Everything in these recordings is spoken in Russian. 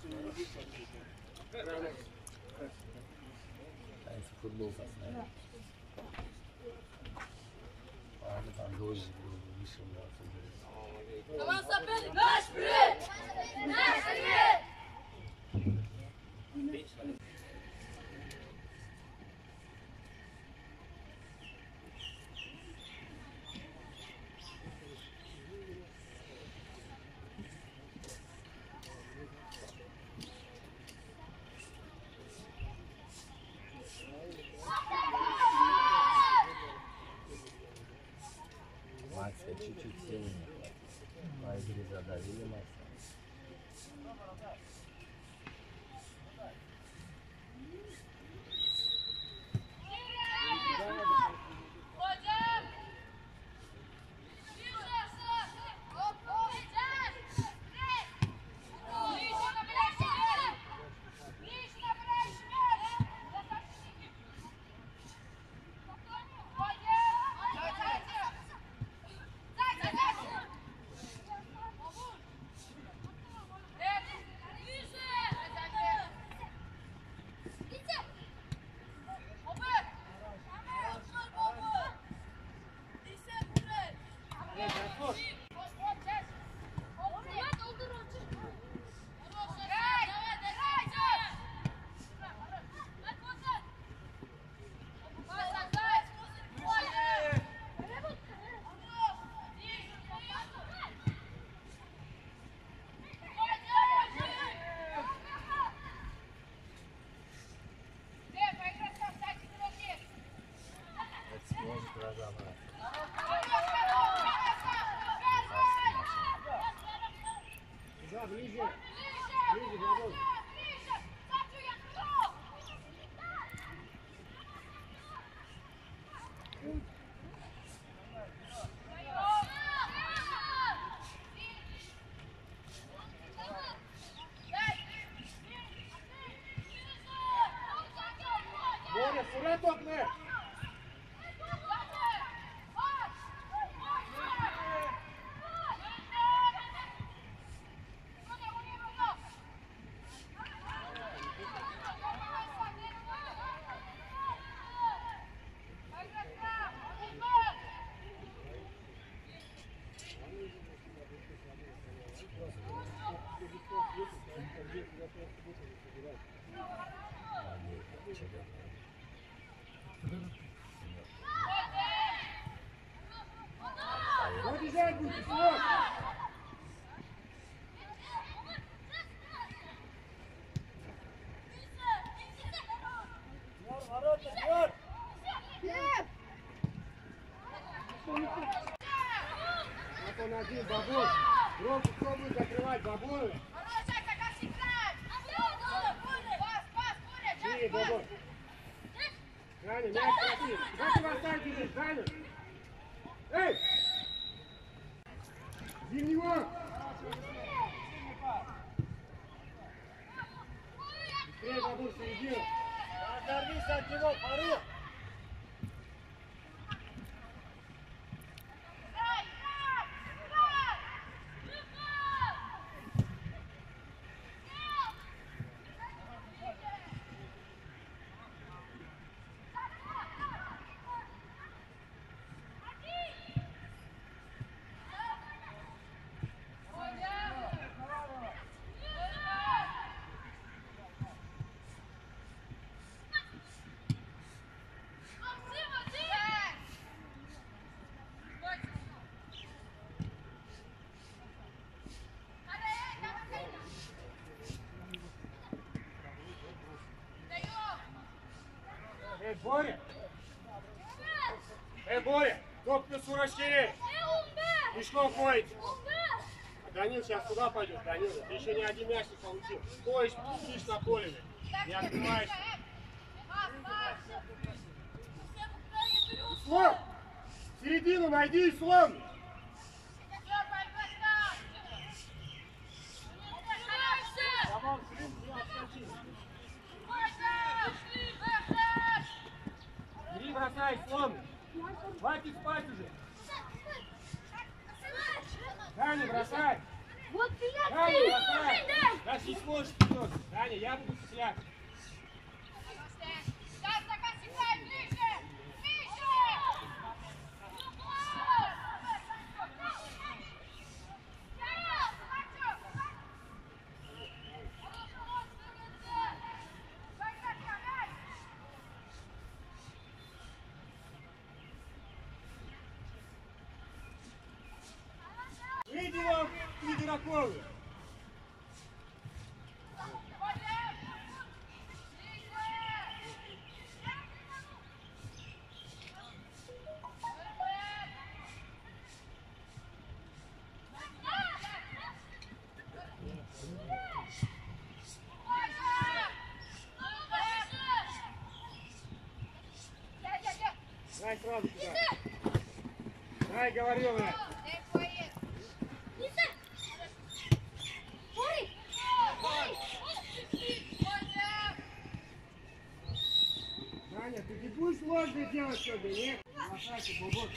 Футбол посмотрел. Ладно, там дождь был, вышел отсюда. Команда соперник! Наш привет! Наш привет! Макса чуть-чуть силы не хватит. По игре задавили Макса. Ближе, Владос. Боря, сурет окне! Побежать будете, сынок! Ворота, бьет! Вот он один, Бабуль. Громко кто будет закрывать, Бабуль? Бери, Бабуль. Жаня, мяч проси. Как ты вас так бежишь, Жаня? Эй! Зимнего! Быстрее, Бабуль, середину. Оторвись от него, Фарух! Боря! Боря! Топ плюс уращерей! Мешком ходите! Данил, сейчас куда пойдешь, Данил? Ты еще ни один мяч не получил. Ходишь, сидишь на поле, не открываешься. Слон! Середину найди, Слон! Бери, бросай, Слон! Хватит спать уже! Даня, бросай! Вот Даня, бросай! Сейчас не сможешь вперед! так. Видела Лидераковы. Дай сразу туда. Дай, говорил я. Даня, ты не будешь сложно делать что-то, нет? Лошадки, бобок.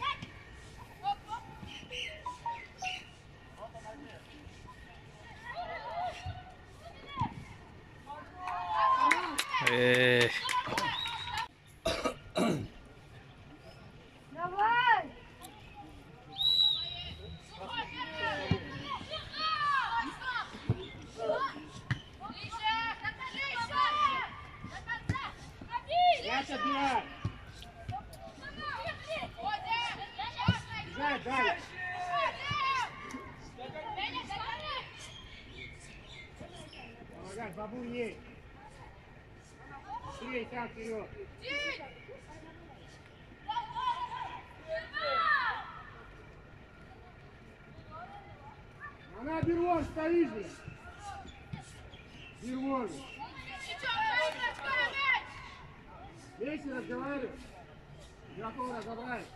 Эх. Давай! Мяч отбирай. Бежать, дай. Помогать, бабуль ей. Быстрее, там вперед. Она Берлон, стоишь же. Берлон. Вместе разговаривай. Игроков разобрали.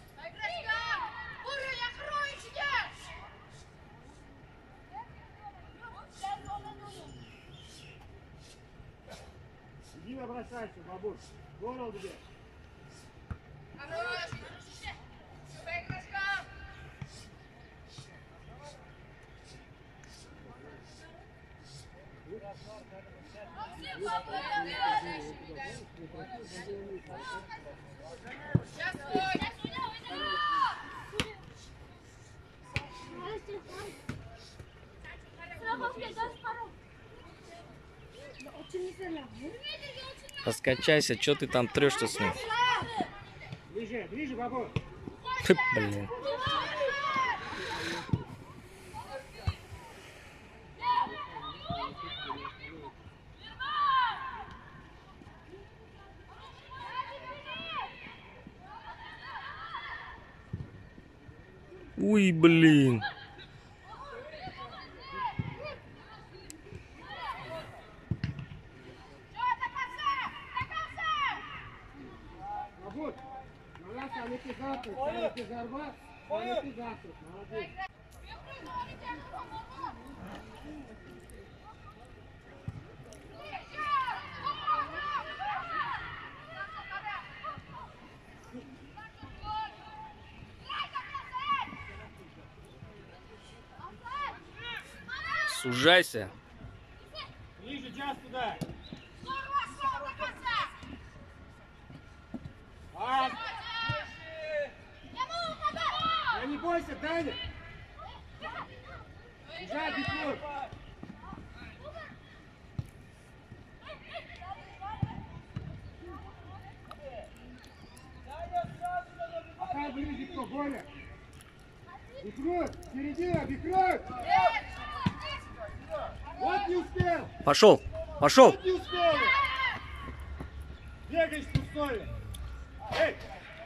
Иди набросайся, бабуш. Здорово где. Раскачайся, что ты там трешься с ним? Ближе, ближе, бабуш. Блин. Ой, блин. Бабуш, надо ставить завтрак, ставить зарбат, ставить завтрак. Молодец. Сужайся. Ближе, Джаз, туда. А! Да не бойся, Даня. Бежать, бегут. Пока ближе, кто, Боля. Бекрут, середина, Бекрут. Вот не успел. Пошел, пошел. Вот не успел. Бегаешь пустой. Эй!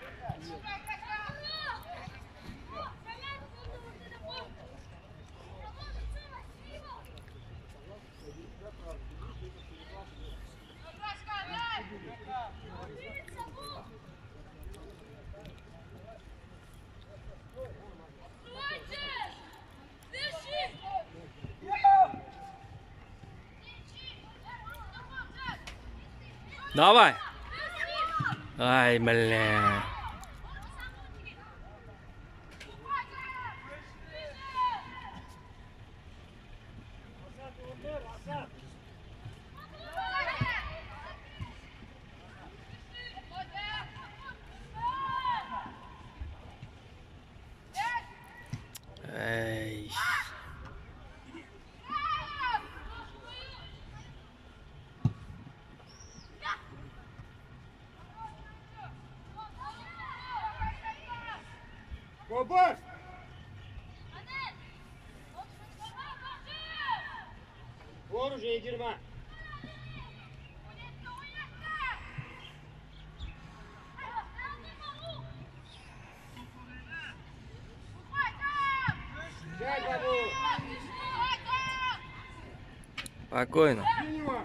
Давай. Ай, бля. Оба! Оружие, Егерма! Взять бабу! Спокойно. Синего!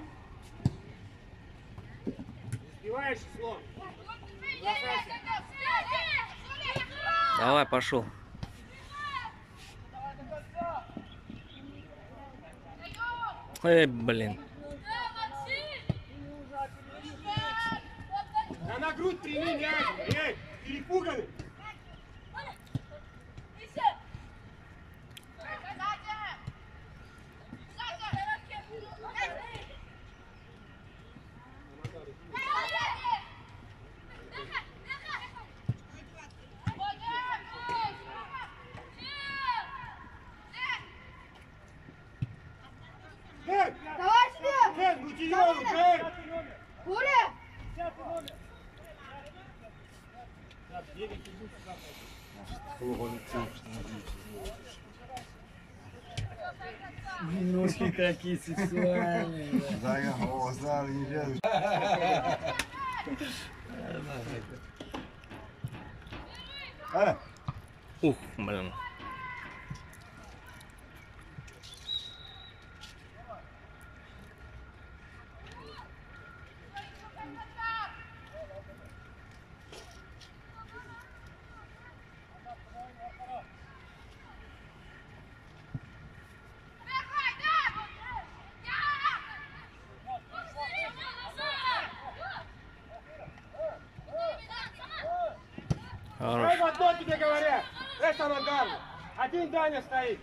Успеваешь число? Бросайся! Давай, пошел. Блин. Да на грудь прими мяч! Эй, перепуганный! Эй! Эй, Мутиёву, эй! Ножки какие сексуальные. Да, я знаю, не лезу. Ух, блин. Эй, в одно тебе говорят! Эй, Самандарна! Один Даня стоит!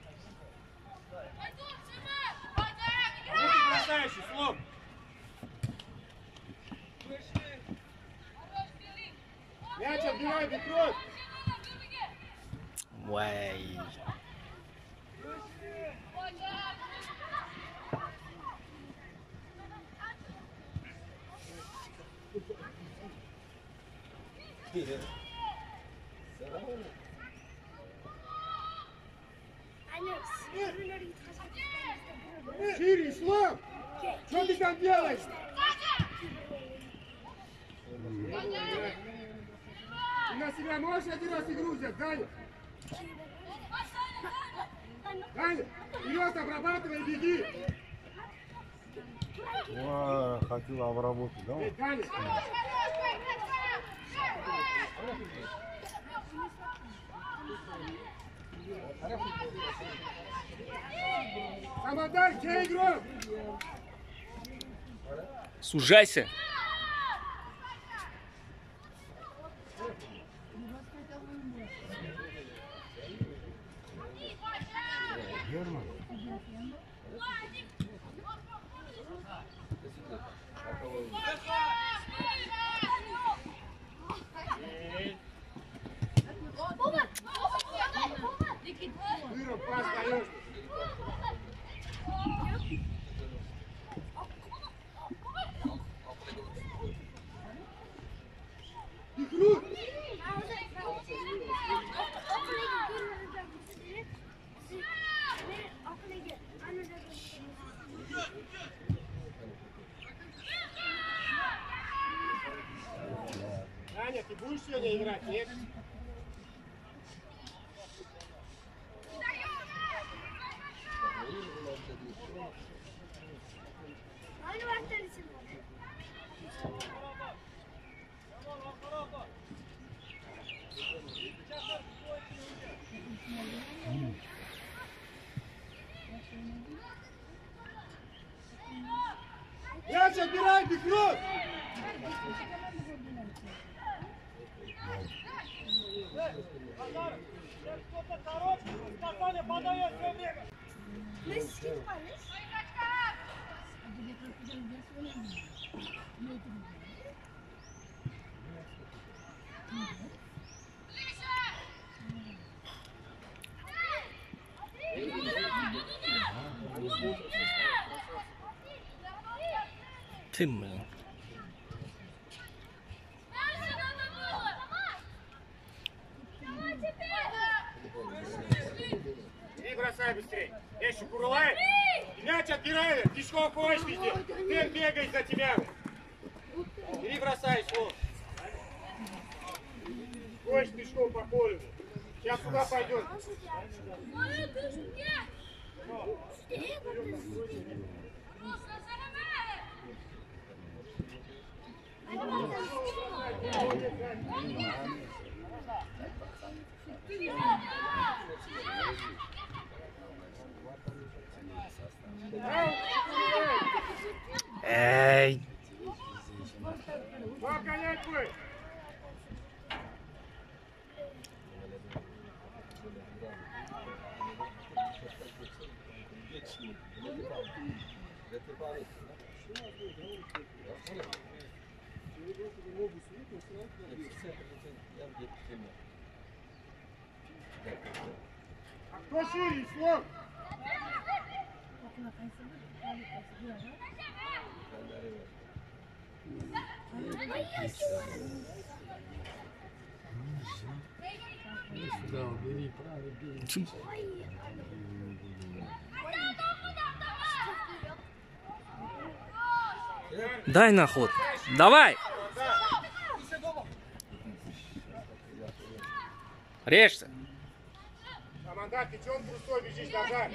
Руки бросающий, слом! Мяч отбирай, Бекрот! Уай. Шире, слом! Что ты там делаешь? Ты на себя можешь один раз игру взять, Даня? Даня, вперед, обрабатывай, беги! О, хотел обработать, да? Эй, Даня! Самодар, где игрок? Сужайся. Герман. Выров, пас даешь. Игру! Аня, ты будешь сегодня играть, нет? Мяч отбирай, Бекрот! Ты, блин. Мяч отбирай, Тишков ходишь везде. Дэн бегает за тебя. Бери, бросай, Слов. Ходишь Тишков по полю. Сейчас сюда пойдет. Эй! Гонять будет. А кто шире, Слов? Сюда убери, правый бери. Дай на ход. Давай! Режься. Команда, ты чё пустой бежишь назад?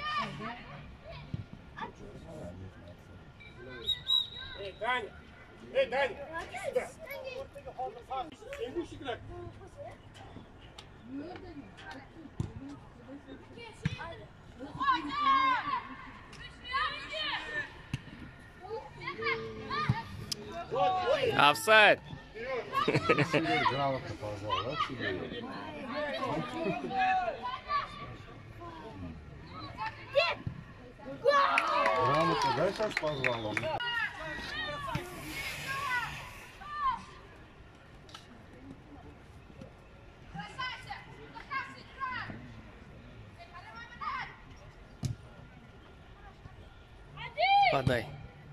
Эй, Даня! Эй, Даня! Иди сюда! Не будешь играть? Офсайд. Сидеть грамотно позвал, да, тебе? Грамотно, да, сейчас позвал он? Подай.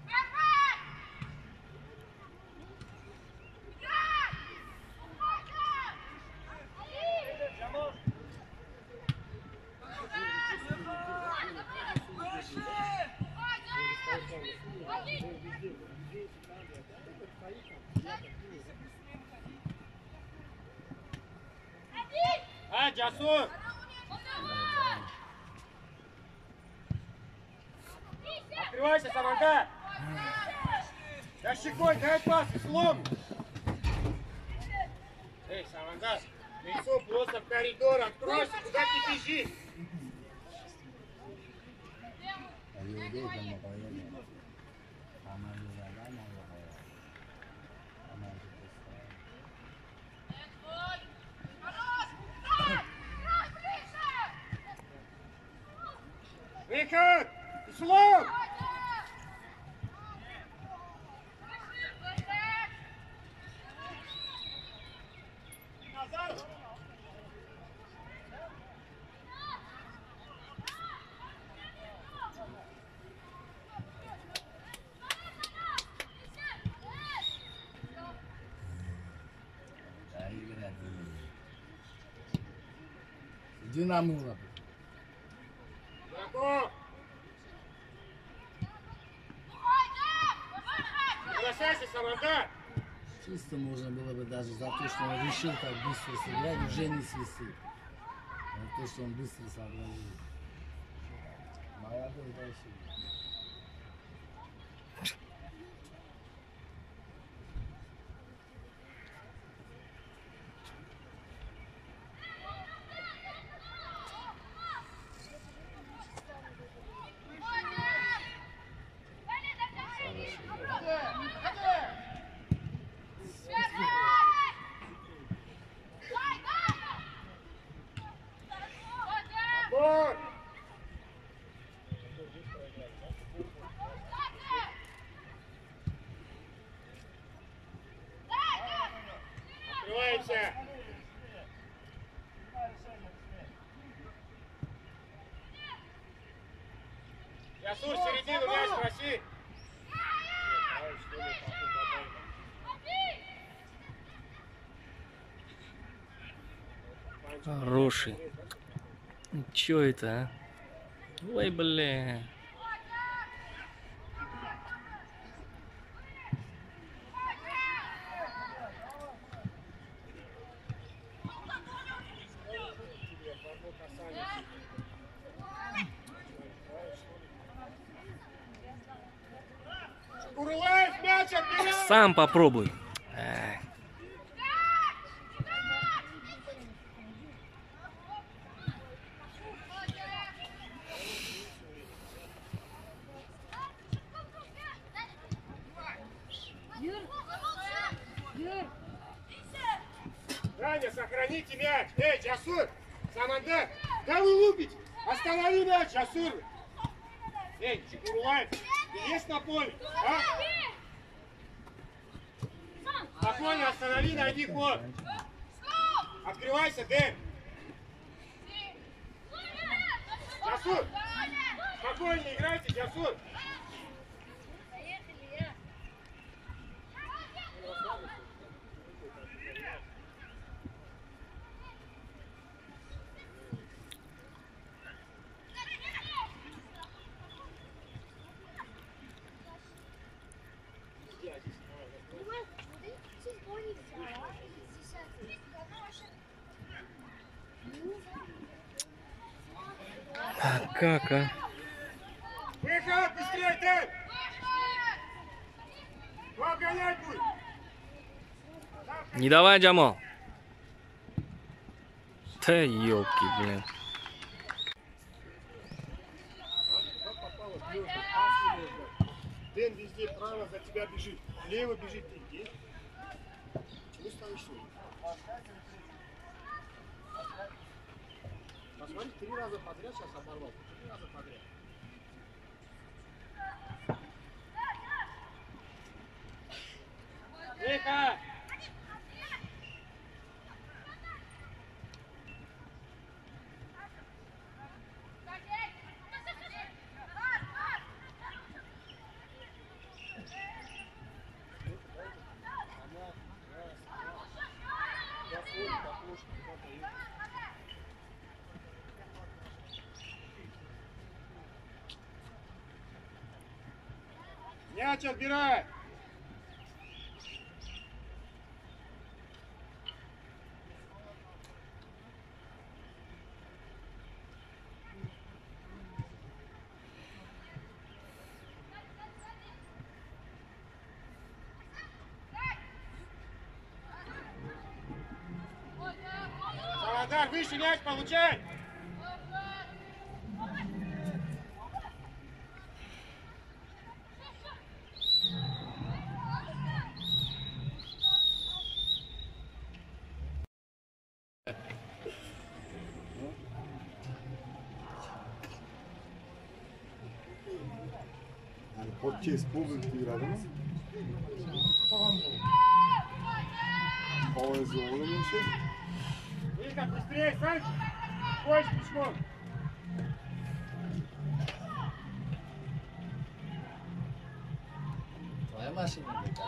Джасур! Открывайся, Саманта! Да щекой, дай пас, слом! Эй, Саманта, лицо просто в коридор, откройся, куда ты бежишь? Выход! Слом! Иди на мула. Готов! Бросайся, Саманта! Чисто можно было бы даже за то, что он решил так быстро сыграть, уже не свистит. За то, что он быстро сообразил. Молодой дальше. Гол! Открываемся! Ясур, середину мяч проси! Хороший. Чё это, а? Ой, бля. Сам попробуй. Даня, сохраните мяч. Эй, Джасур, Самандар, да вы лупите. Останови мяч, Джасур. Эй, Чекурулаев, ты есть на поле? А? Спокойно останови, найди ход. Открывайся, Дэн. Джасур, спокойно играйте, Джасур. Как, а? Выход, быстрее, Дэн. Кто обгонять будет? Не давай, Джамал. Да ёлки, блин. Дэн везде право за тебя бежит. Лево бежит ты. Чего стоишь? Посмотри, 3 раза подряд сейчас оборвал. 3 раза подряд. Выход! Мяч отбирай! Саладар, выше мяч получай! Podcast público virado, não? Qual é o jogo, não sei. Вика, быстрее, Санчо! Ходишь пешком! Твоя машина, блядь,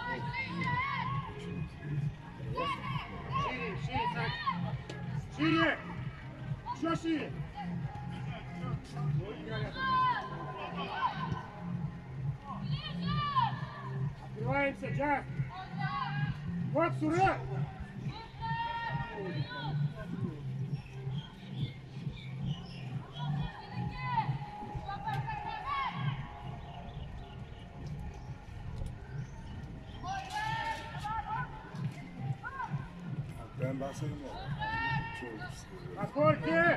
Шире, шире, Санчо! Шире! Еще шире! Открываемся, Джаз! Вот Сура! Ben bahsedeyim o. Çok На скорке!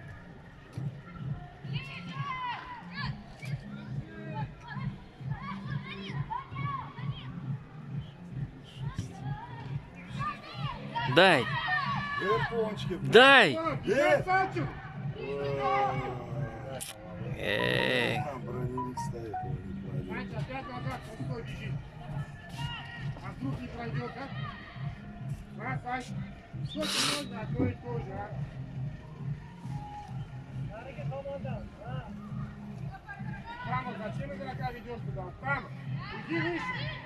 Дай, Ver ponçiki. дай. Бежать, Санчо! Там броневик стоит, он не пройдет. Санчо, опять назад, пустой бежит. А вдруг не пройдет, да? А, Санчо, сколько можно одно и то же, а? Тама, зачем игрока ведешь туда? Тама, иди выше.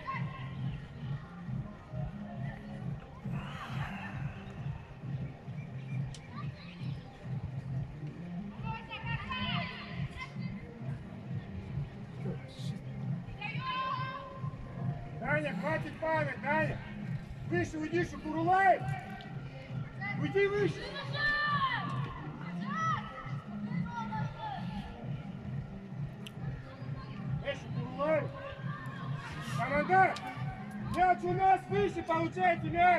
Даня, хватит падать, Даня! Выше уйди, Шукурулаев! Уйди выше! Эй, Шукурулаев! Команда! Мяч у нас выше, получайте мяч!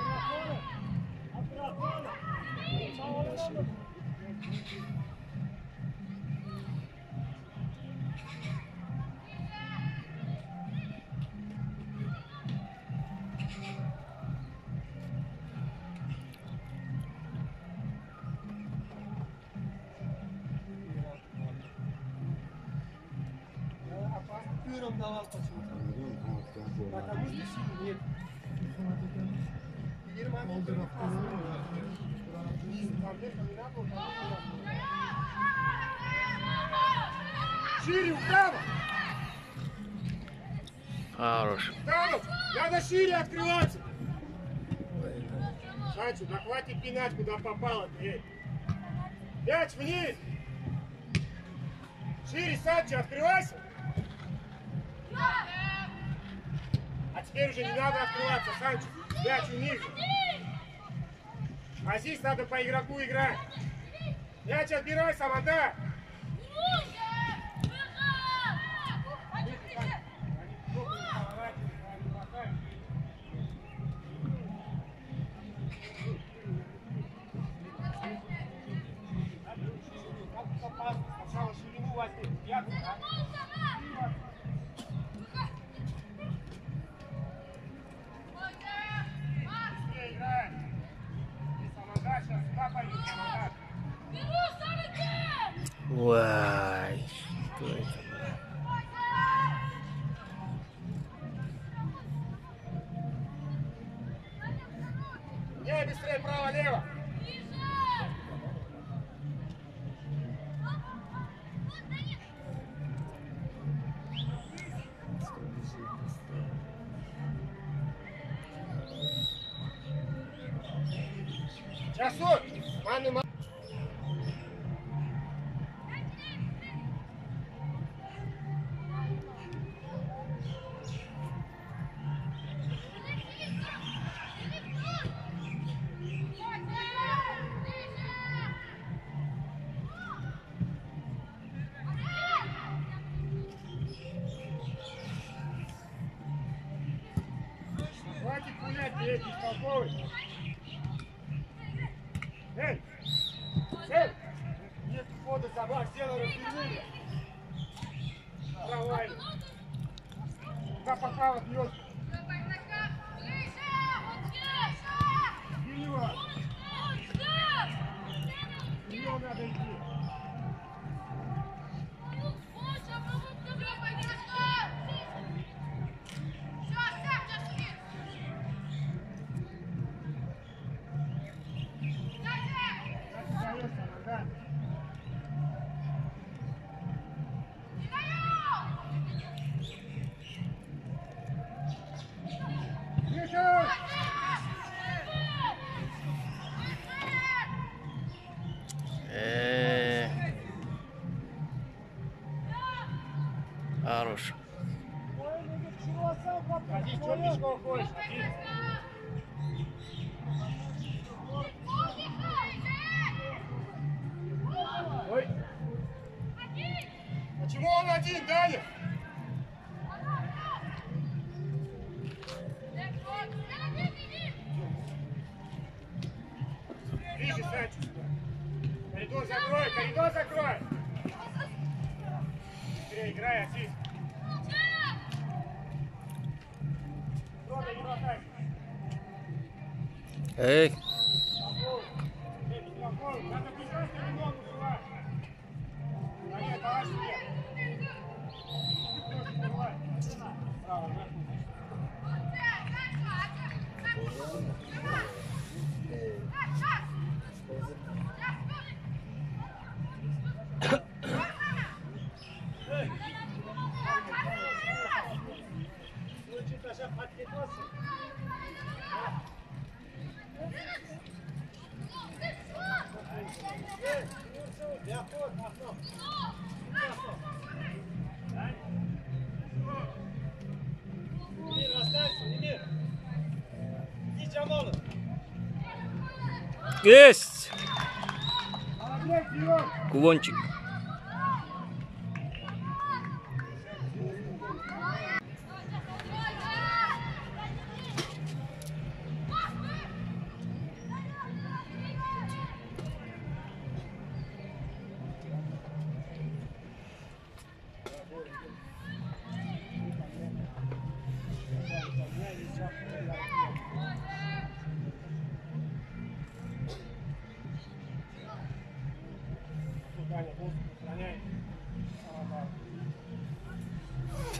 Первым давал почему-то. Потому что сил нет. Теперь момент шире, вправо! Хорош. Вправо! Надо шире открываться! Санчо, да хватит пинать, куда попало. Мяч вниз! Шире, Санчо, открывайся! А теперь уже не надо открываться, Санчо. Мяч ниже. А здесь надо по игроку играть. Мяч отбирай, Саманда. Сначала ширину возьми. Вай. Что это? Не, быстрее, право-лево. Сейчас вот, маны. Хватит гулять, передний столковый. Эй! Эй! Нет входа собак, сделай развернули. Провали. Куда попало, бьет. Слева. Слева надо идти. Хорош. Один, что пешком ходишь? Один. Ой. Почему он один, Даня? Ближе, Санчо. Коридор закрой, коридор закрой. Быстрее играй, Асис. Эй. Надо бежать, или ногу сюда. Нет, давай себе. Право, вверх. Есть! Молодец, Дион! Кулончик.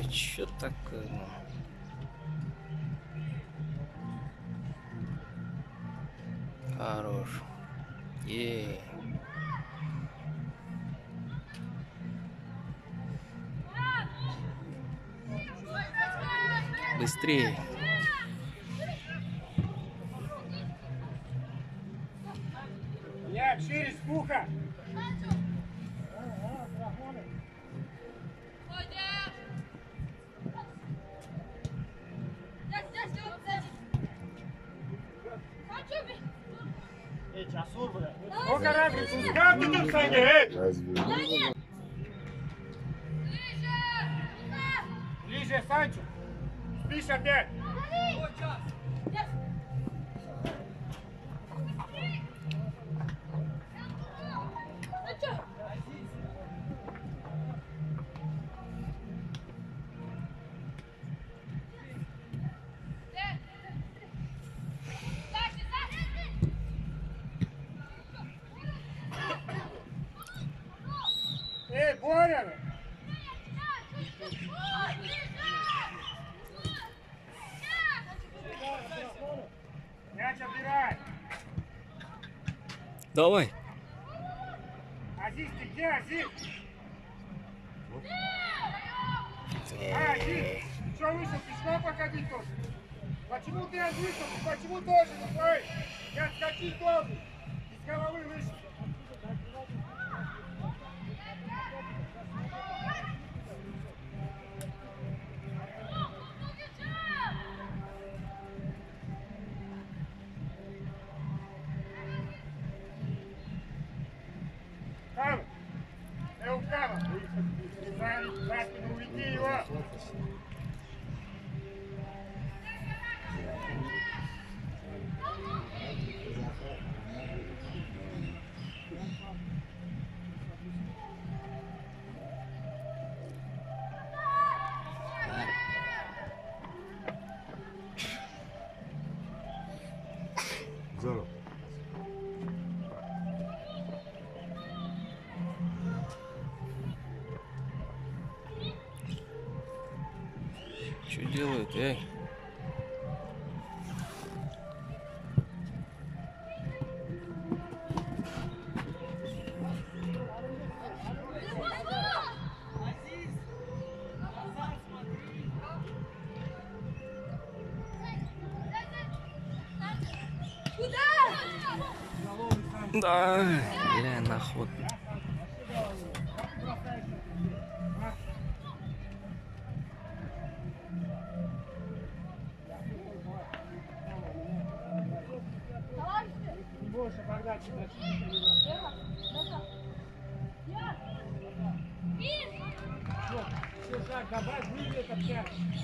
Чё такое? Ну? Хорош. Быстрее. Як, шире, спуха. Сколько разницы? Как ты там, Саня, эй? Разве? Ближе, Санчо. Спишь опять. Эй, Боря! Мяч отбирай! Давай. Азиз, ты где, Азиз? Азиз, что вышел, пешком походить тоже? Почему ты, Азиз, почему тоже не твой? Я отскочить должен. Из головы вышел. Кава! Кава! За спину уведи его! Здорово. Что делают, эй? Да, бля, нахуй. Больше, Богдан, все, шаг, добавь, выйдет опять.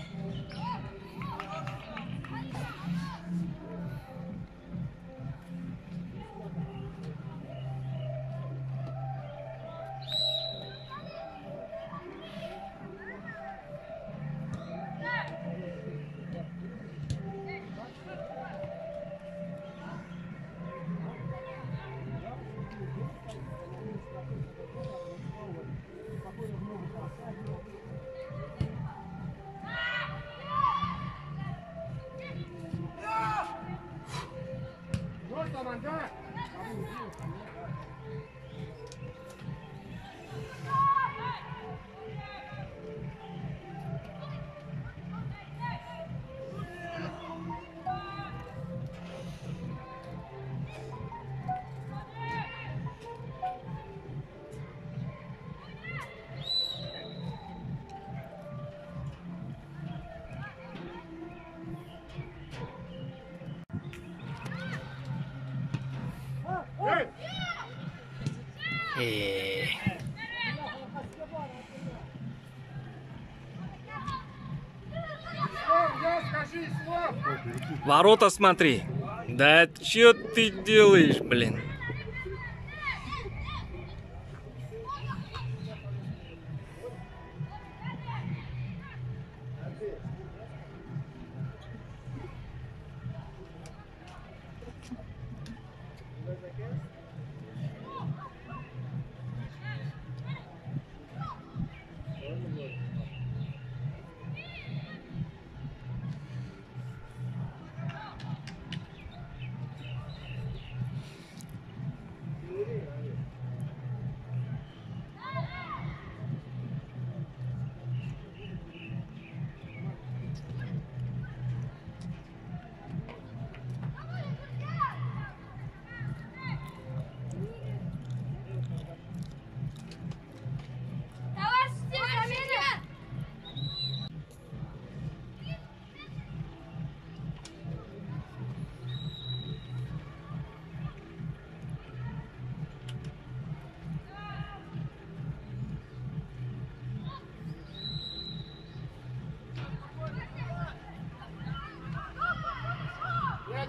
Команда! Скажи слово! Ворота смотри. Да чё ты делаешь, блин?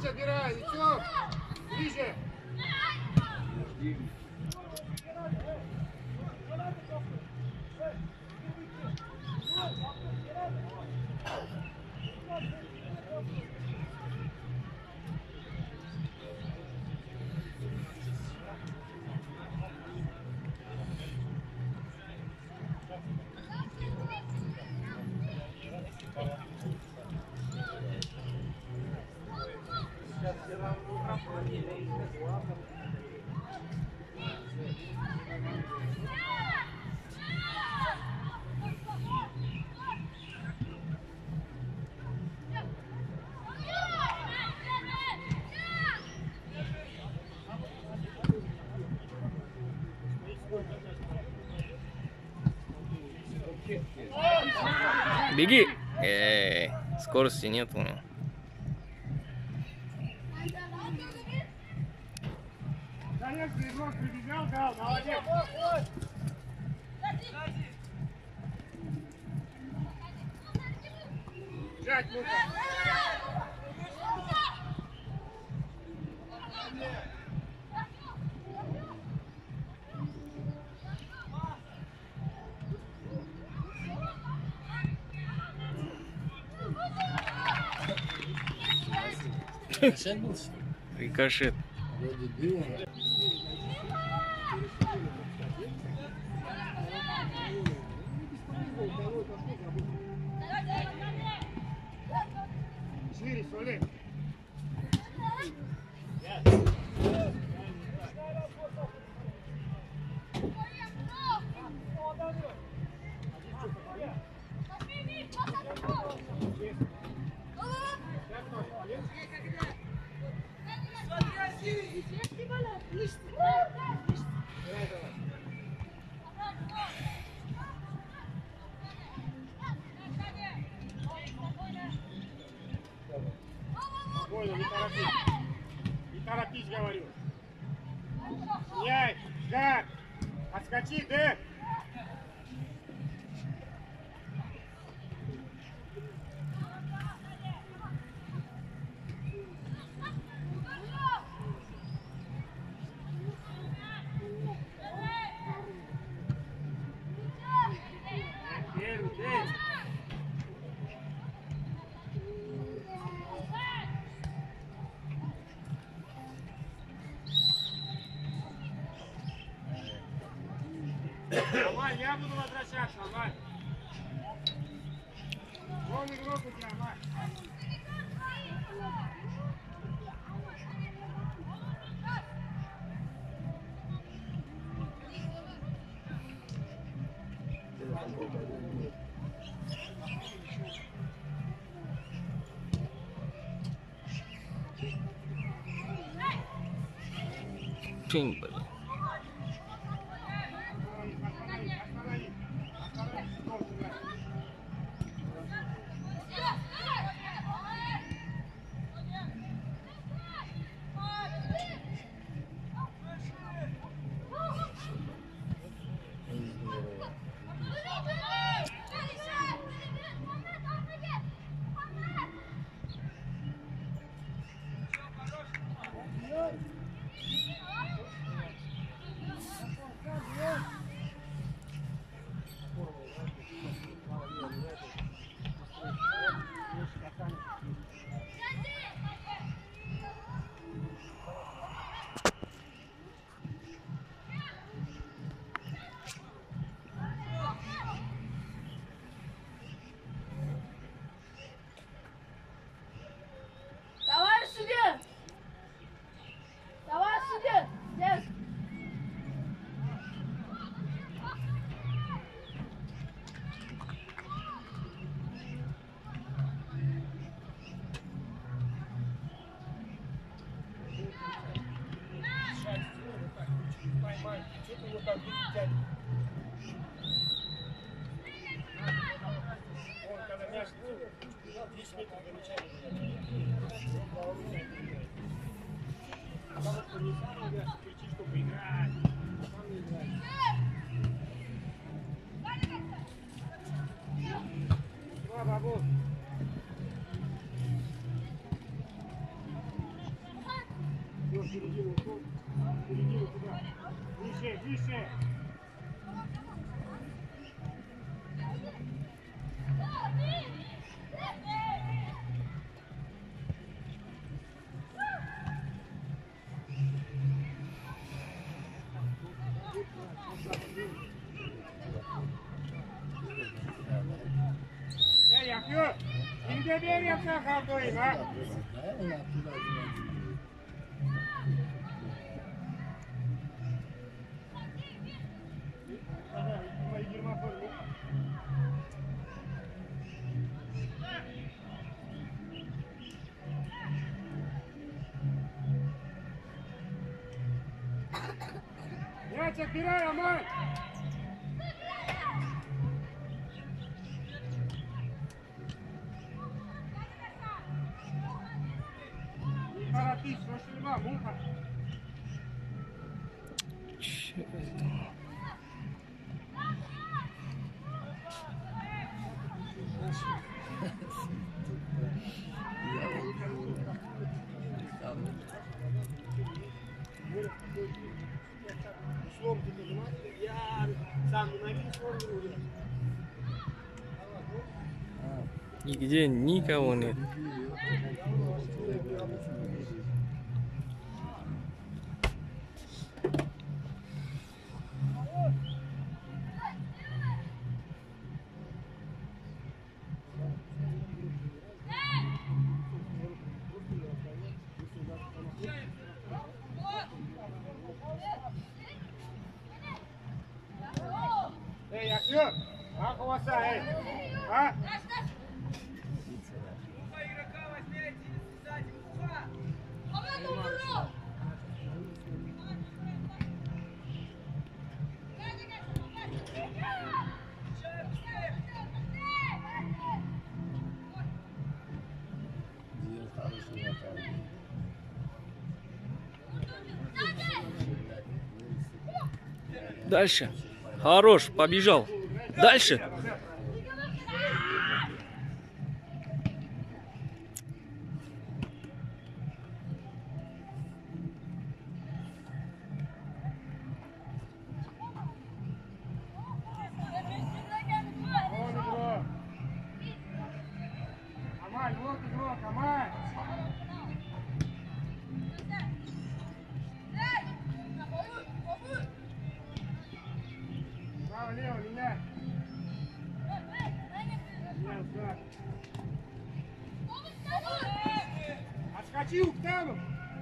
отбирай, Витек! Ближе! Беги! Скорости нет у него. Конец, передок прибегал, дал, молодец! Жать, ну-ка! Рикошет был, что ли? Рикошет. Вроде бил он. Шире, Соли! Спокойно, не торопись. Не торопись, говорю. Яй, Жак! Отскочи, Дэ! Амаль, я буду возвращаться, Амаль. Вон игрок у тебя, Амаль. Блин, блин. Товарищ судья! Товарищ судья! Здесь! Вон, когда мяч 10 метров до мяча потому что не сам играть, кричи, чтобы играть. Сам не играть. Два, бабу. Середину туда. Выше, выше. Ey yakıyor. Şimdi bir yapsa kaldırayım ha. Да, он оттуда один. Мяч отбирай, Аман! Не торопись, Шашильма, муха. Условно ты понимаешь, я сам на рисунке. Нигде никого нет. Эй, yakıyor. Ha kovasa ey. Ha? Диел хороший вратарь. Дальше. Хорош, побежал. Дальше. Вон игрок. Амаль, вот игрок, Амаль. Право, лево, меняй. Меняй, да. Отскочил к Тану.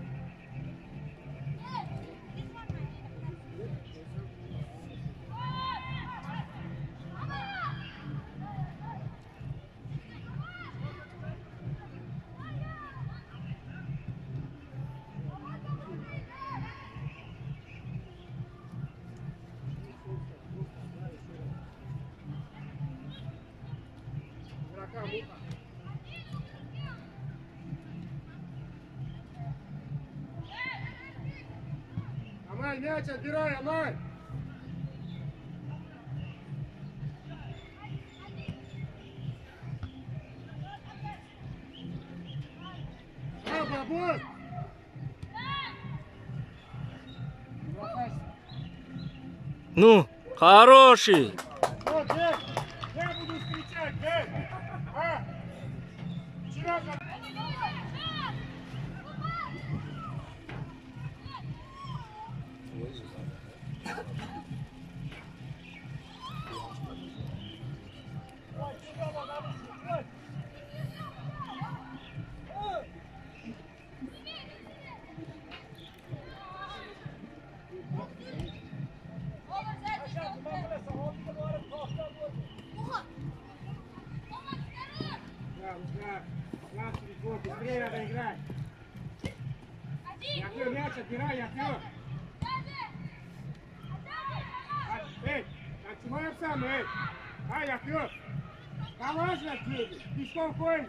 Игрока, муха. Амаль, мяч отбирай, Амаль. А, бабуль! Ну, хороший. Вот, Дэн, я буду встречать, Дэн. А? Вчера как... Да, телефон, быстрее надо играть. Якё, мяч отбирай, Якё. Эй, отсюда сам, эй. А, Якё. Положи отсюда, пешком ходишь.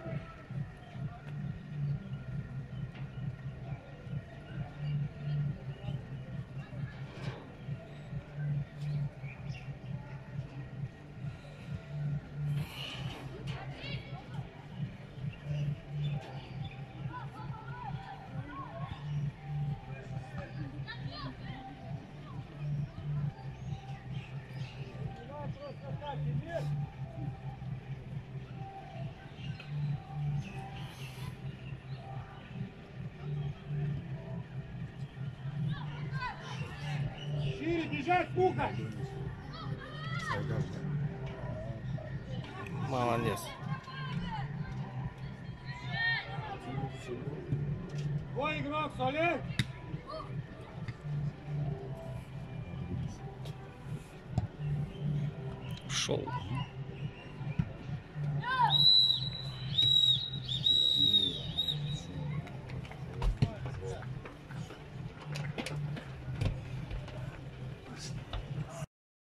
Шире бежать, пуха! Молодец. Твой игрок, Солен! Шел.